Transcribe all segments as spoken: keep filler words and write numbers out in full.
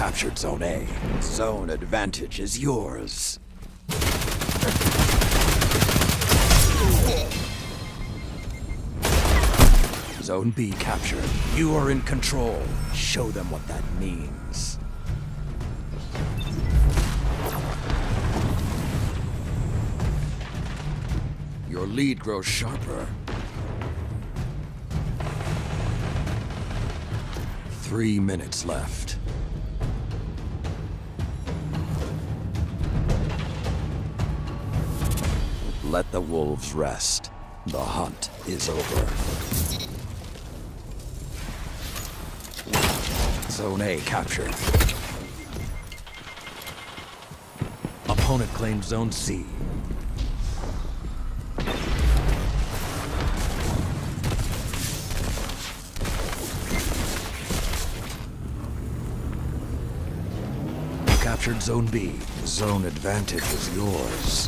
captured Zone A. Zone advantage is yours. Zone B captured. You are in control. Show them what that means. Your lead grows sharper. Three minutes left. Let the wolves rest. The hunt is over. Zone A captured. Opponent claimed Zone C. Captured Zone B. Zone advantage is yours.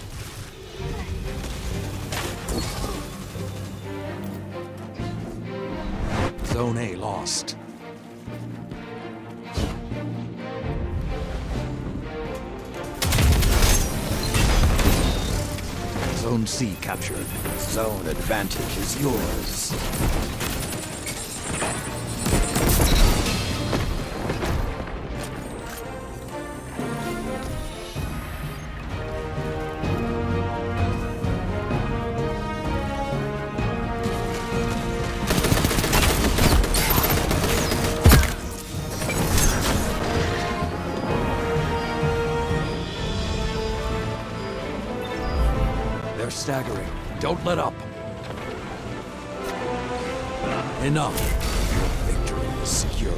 Zone A lost. Zone C captured. Zone advantage is yours. They're staggering. Don't let up. Enough. Your victory is secured.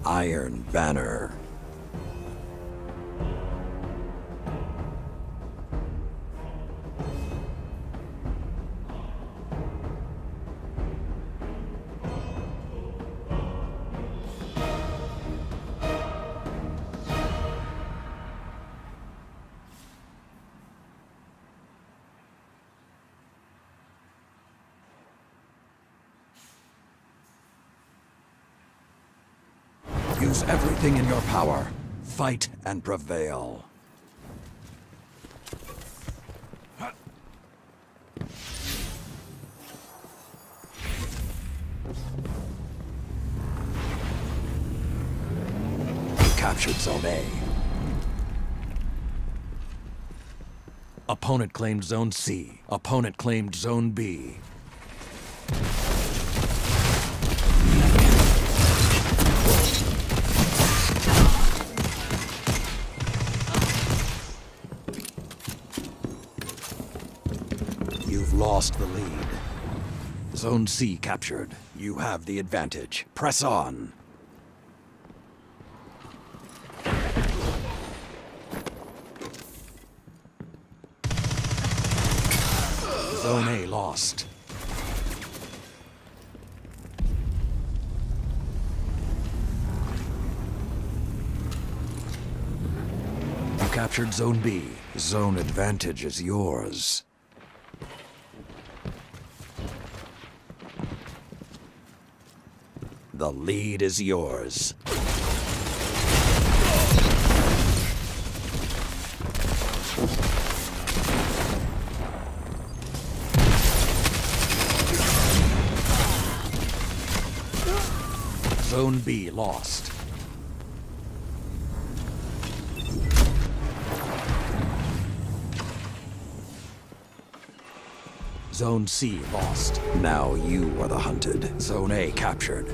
Iron Banner. Use everything in your power. Fight and prevail. Captured Zone A. Opponent claimed Zone C. Opponent claimed Zone B. You've lost the lead. Zone C captured. You have the advantage. Press on. Zone A lost. You captured Zone B. Zone advantage is yours. The lead is yours. Zone B lost. Zone C lost. Now you are the hunted. Zone A captured.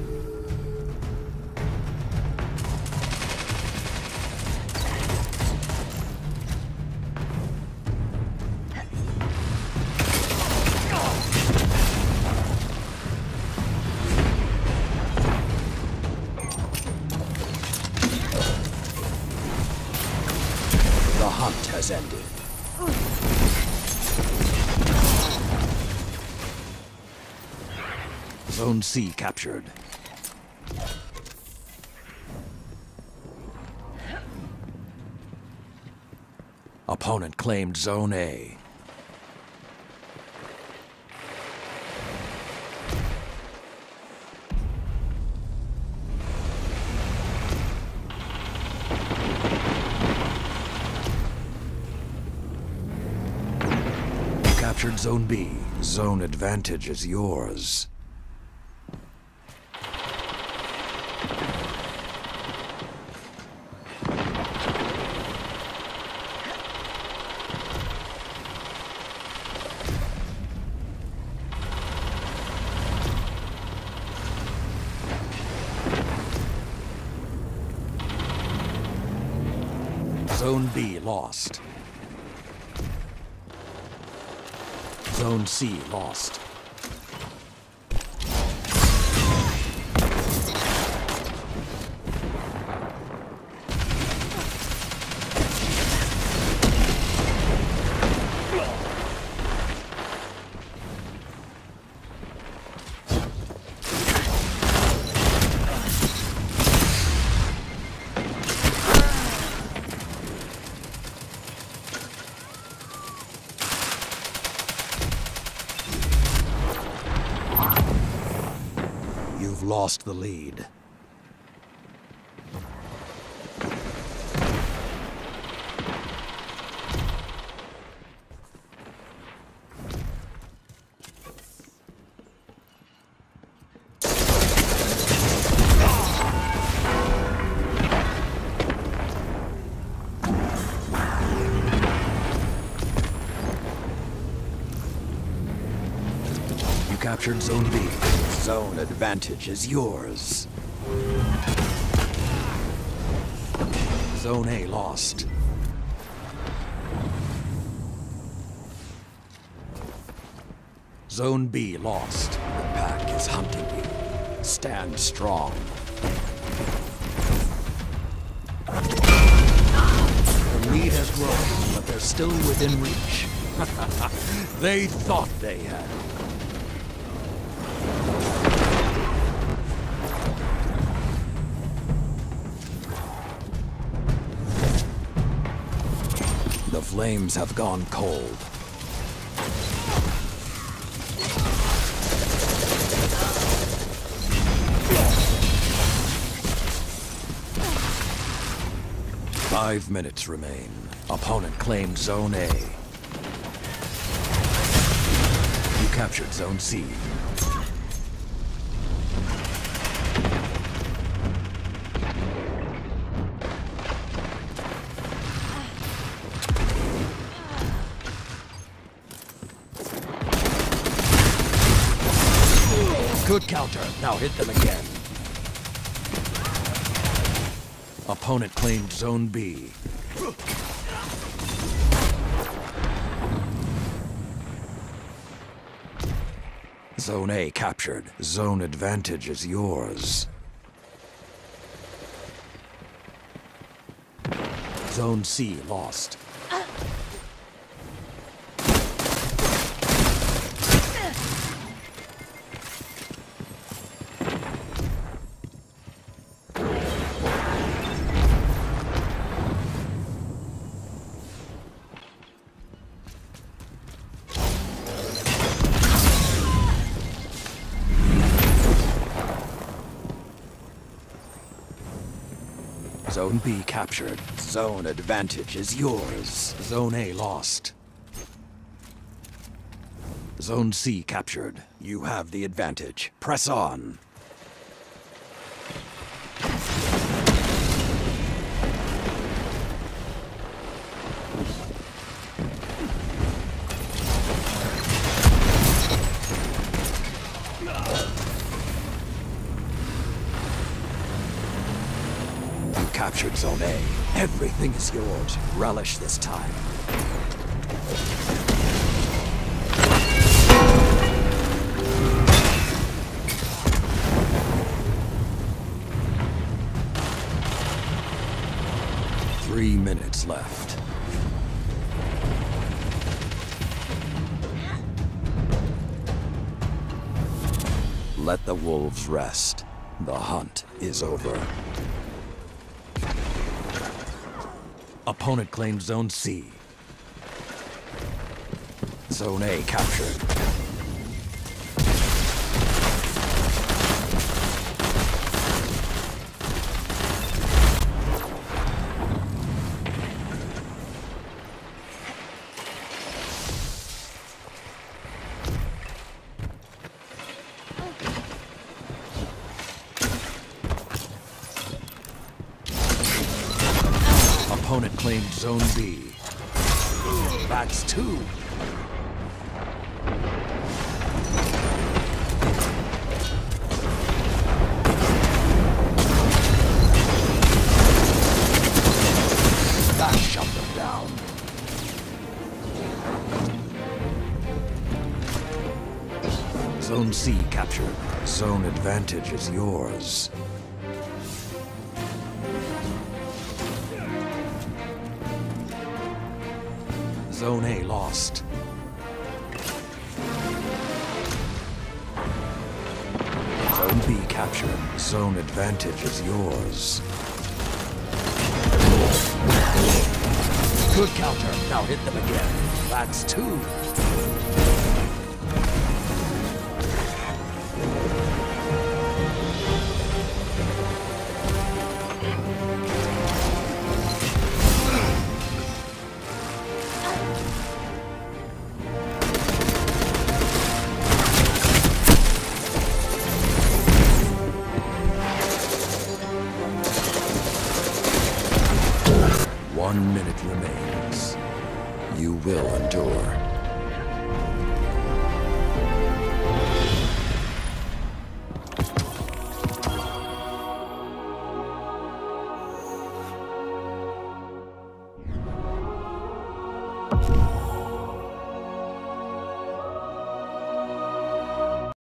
The hunt has ended. Zone C captured. Opponent claimed Zone A. Captured Zone B. Zone advantage is yours. Zone B lost. Zone C lost. You've lost the lead. You captured Zone B. Zone advantage is yours. Zone A lost. Zone B lost. The pack is hunting you. Stand strong. The lead has grown, but they're still within reach. They thought they had it. The flames have gone cold. Five minutes remain. Opponent claimed Zone A. You captured Zone C. Good counter. Now hit them again. Opponent claimed Zone B. Zone A captured. Zone advantage is yours. Zone C lost. Zone B captured. Zone advantage is yours. Zone A lost. Zone C captured. You have the advantage. Press on. Captured Zone A. Everything is yours. Relish this time. Three minutes left. Let the wolves rest. The hunt is over. Opponent claimed Zone C. Zone A captured. Opponent claimed Zone B. That's two. That shut them down. Zone C captured. Zone advantage is yours. Zone A lost. Zone B captured. Zone advantage is yours. Good counter. Now hit them again. That's two. One minute remains. You will endure.